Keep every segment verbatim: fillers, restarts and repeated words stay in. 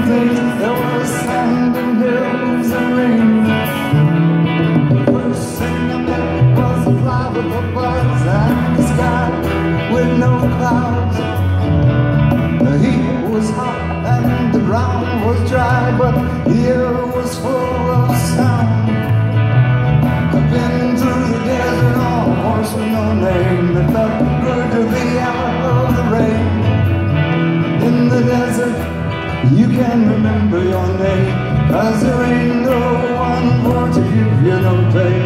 things. There was sand and hills and rain. The first thing I met was a fly with a buzz and the sky with no clouds. The heat was hot and the ground was dry, but the air was full of sound. I've been through the desert on a horse with no name. It felt good to be out of the rain. In the desert, you can remember your name, 'cause there ain't no one for to give you no pain.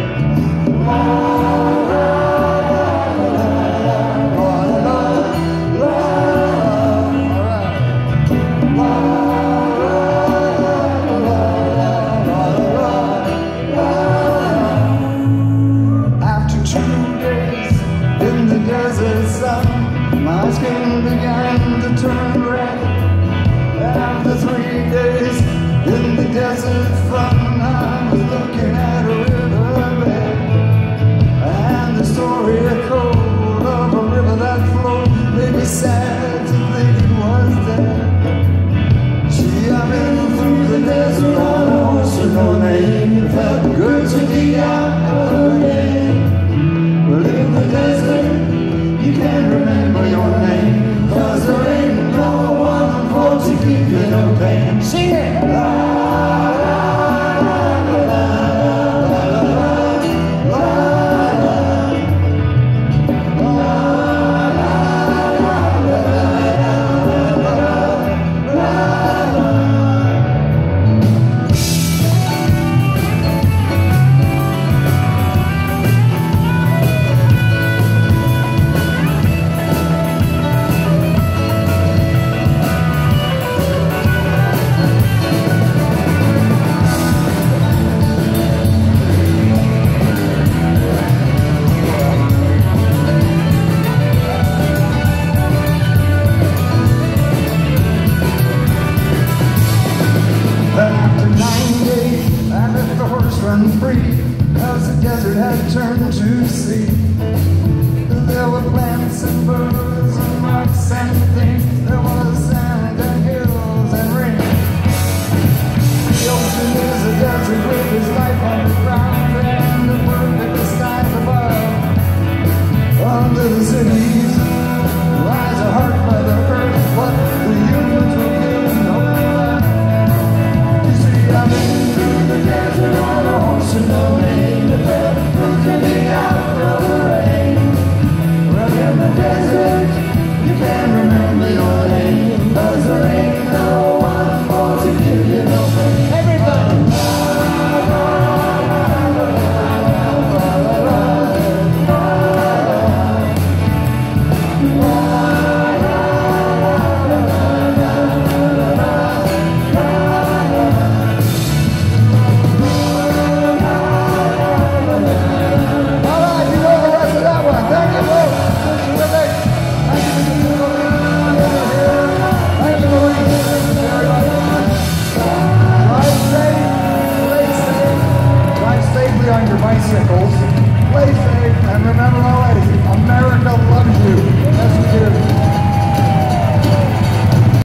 After two days in the desert sun, my skin began to turn red. After three days in the desert fun, I was looking at a riverbed, and the story echoed of a river that flowed. Made me sad to think it was dead. See, I've been through the desert on a horse with no name. It felt good to be out of the rain. But in the desert, you can't remember your name, 'cause there ain't no one for to give you no pain. Sing it! La, la, la, la, la, la, la, la, run free, 'cause the desert had turned to sea. There were plants and birds and rocks and things. There was sand